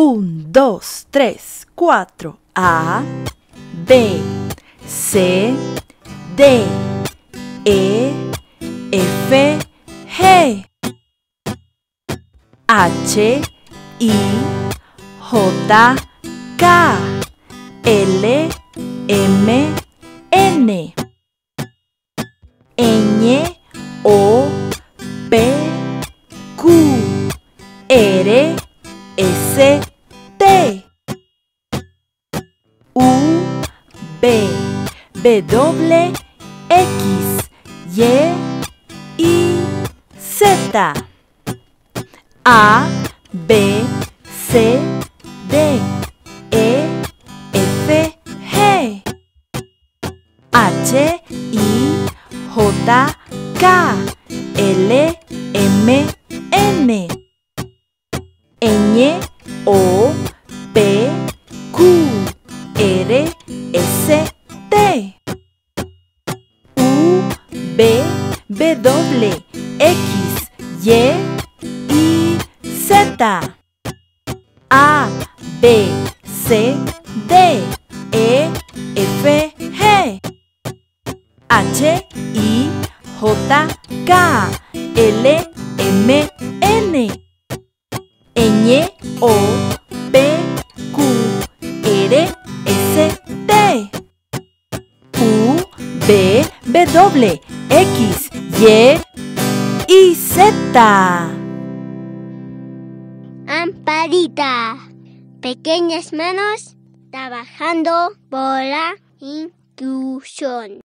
1, 2, 3, 4. A, B, C, D, E, F, G, H, I, J, K, L, M, N, Ñ, O, P, Q, R, S, T, U, V, W, X, Y, Z, A, B, C, D, E, F, G, H, I, J, K, L, M, N, Ñ, O, P, Q, R, S, T, U, V, W, X, Y, Z, A, B, C, D, E, F, G, H, I, J, K, L, M, N, Ñ, O, P, Q, R, S, T, U, V, W, X, Y, Z. Amparita. Pequeñas manos trabajando por la inclusión.